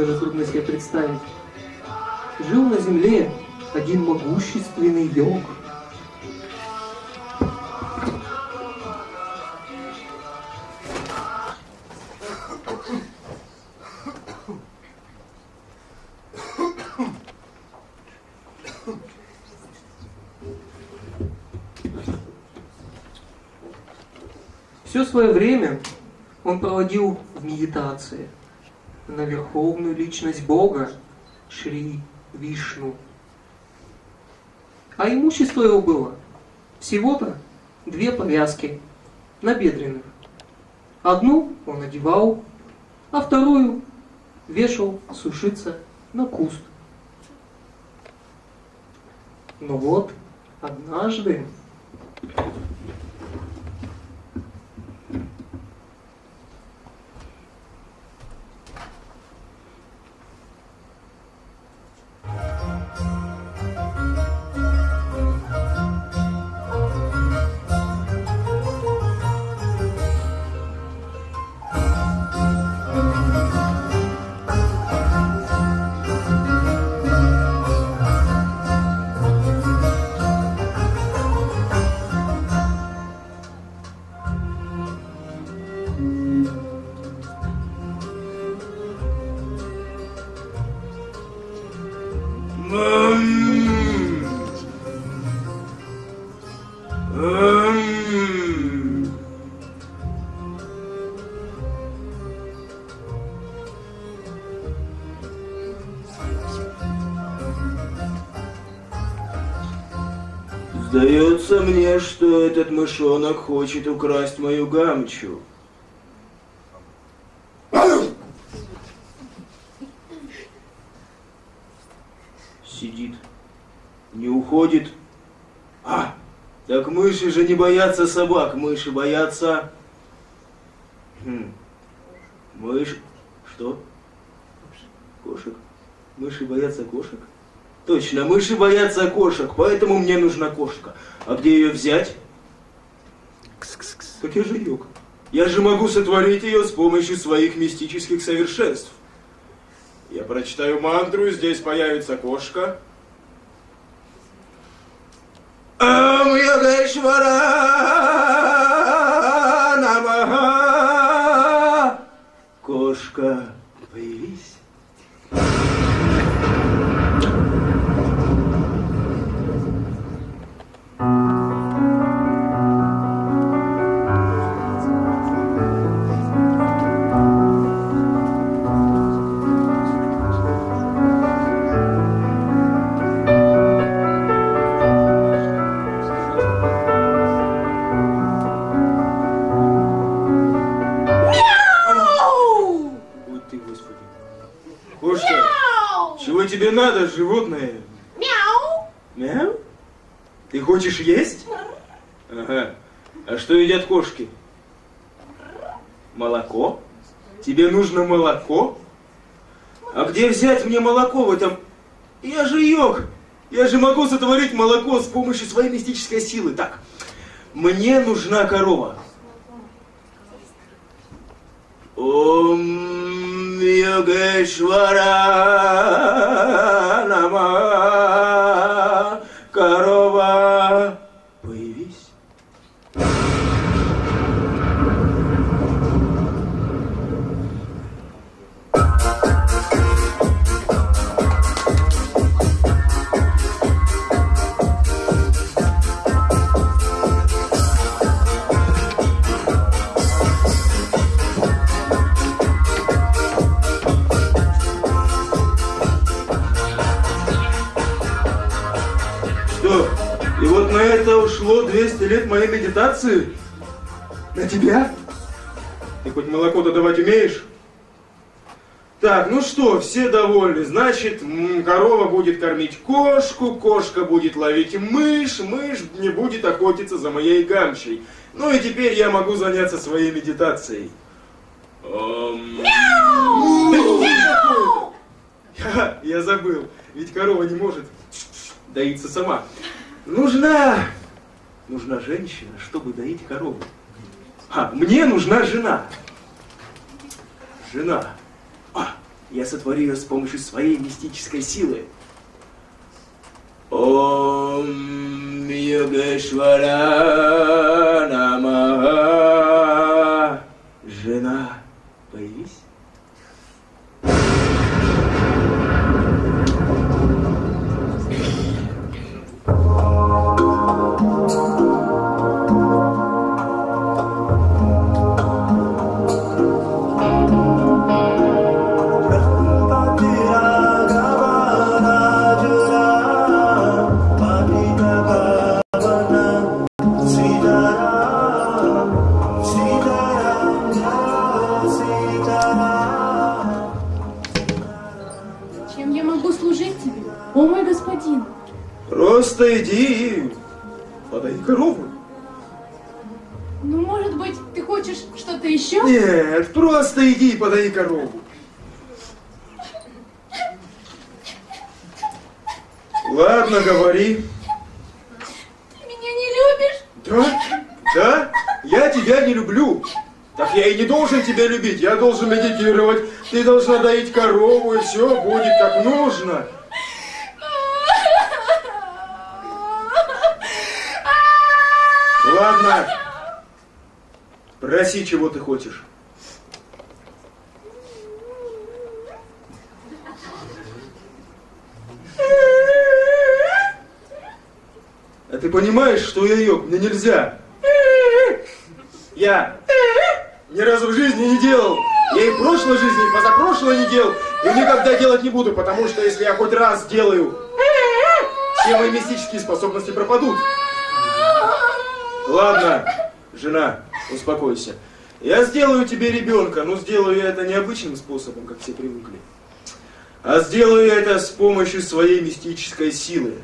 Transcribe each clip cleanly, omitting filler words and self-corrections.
даже трудно себе представить. Жил на земле один могущественный йог. Все свое время он проводил в медитации на верховную личность Бога, Шри Вишну. А имущество его было всего-то 2 повязки набедренных. Одну он одевал, а вторую вешал сушиться на куст. Но вот однажды Сдается мне, что этот мышонок хочет украсть мою гамчу. Сидит, не уходит. Так мыши же не боятся собак, мыши боятся... Мышь... Что? Кошек? Мыши боятся кошек? Точно, мыши боятся кошек, поэтому мне нужна кошка. А где ее взять? Так я же йог. Я же могу сотворить ее с помощью своих мистических совершенств. Я прочитаю мантру, здесь появится кошка. Ам Йогешвара Намаха. Кошка, появись. Тебе надо, животное? Мяу. Мяу? Ты хочешь есть? Ага. А что едят кошки? Молоко? Тебе нужно молоко? А где взять мне молоко в этом? Я же йог. Я же могу сотворить молоко с помощью своей мистической силы. Так, мне нужна корова. Ом Йогешвара Нама. Корова, появись. И вот на это ушло 200 лет моей медитации? На тебя? Ты хоть молоко-то давать умеешь? Так, ну что, все довольны. Значит, корова будет кормить кошку, кошка будет ловить мышь, мышь не будет охотиться за моей гамчей. Ну и теперь я могу заняться своей медитацией. Я забыл, ведь корова не может доиться сама. Нужна женщина, чтобы доить корову. Мне нужна жена. Жена. Я сотворю ее с помощью своей мистической силы. Ом Йогешвара Намаха. Жена, появись. О, мой господин! Просто иди и подай корову. Ну, может быть, ты хочешь что-то еще? Нет, просто иди и подай корову. Ладно, говори. Ты меня не любишь? Да? Да? Я тебя не люблю. Так я и не должен тебя любить. Я должен медитировать. Ты должна доить корову, и все будет как нужно. Ладно. Проси, чего ты хочешь. А ты понимаешь, что я йог? Мне нельзя. Я ни разу в жизни не делал. Я и в прошлой жизни, и позапрошлой не делал. И никогда делать не буду, потому что если я хоть раз делаю, все мои мистические способности пропадут. Ладно, жена, успокойся. Я сделаю тебе ребенка, но сделаю я это необычным способом, как все привыкли. А сделаю я это с помощью своей мистической силы.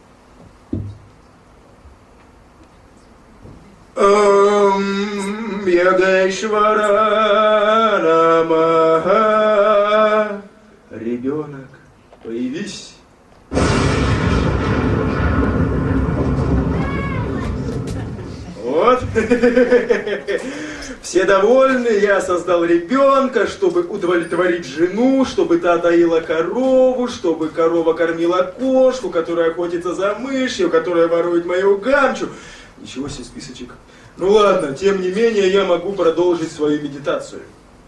Ом Йогешвара Намаха. Ребенок, появись. Вот. Все довольны, я создал ребенка, чтобы удовлетворить жену, чтобы та доила корову, чтобы корова кормила кошку, которая охотится за мышью, которая ворует мою гамчу. Ничего себе списочек. Ну ладно, тем не менее я могу продолжить свою медитацию.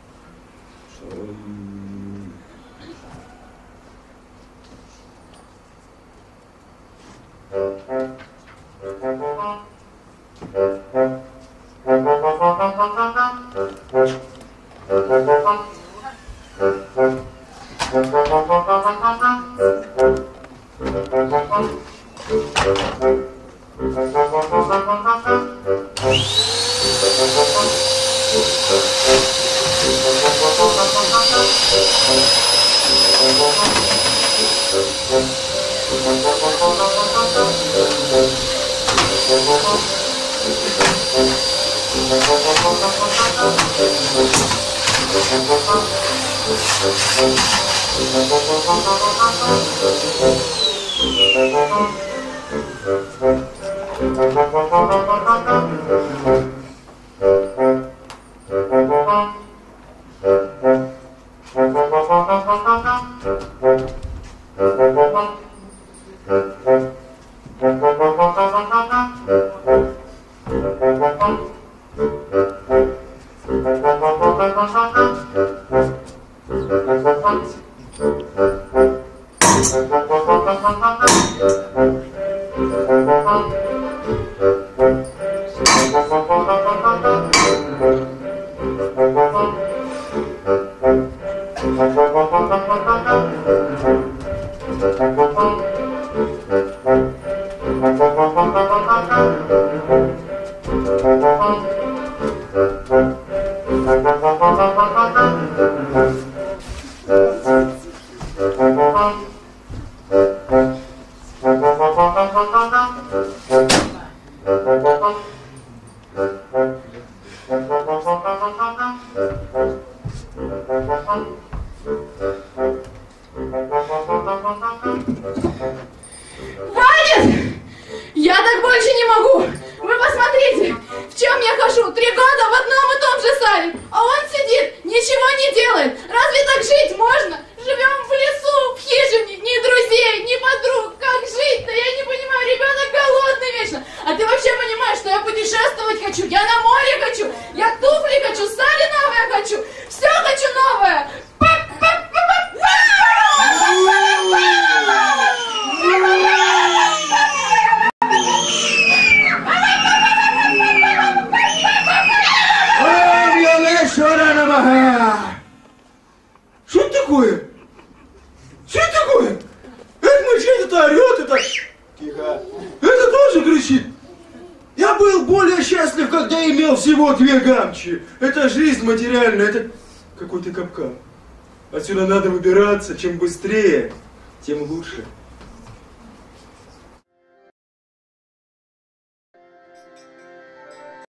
Хватит! Я так больше не могу! Вы посмотрите, в чем я хожу 3 года в одном и том же саре, а он сидит, ничего не делает. Разве так жить можно? я имел всего 2 гамчи. Это жизнь материальная, это какой-то капкан. Отсюда надо выбираться, чем быстрее, тем лучше.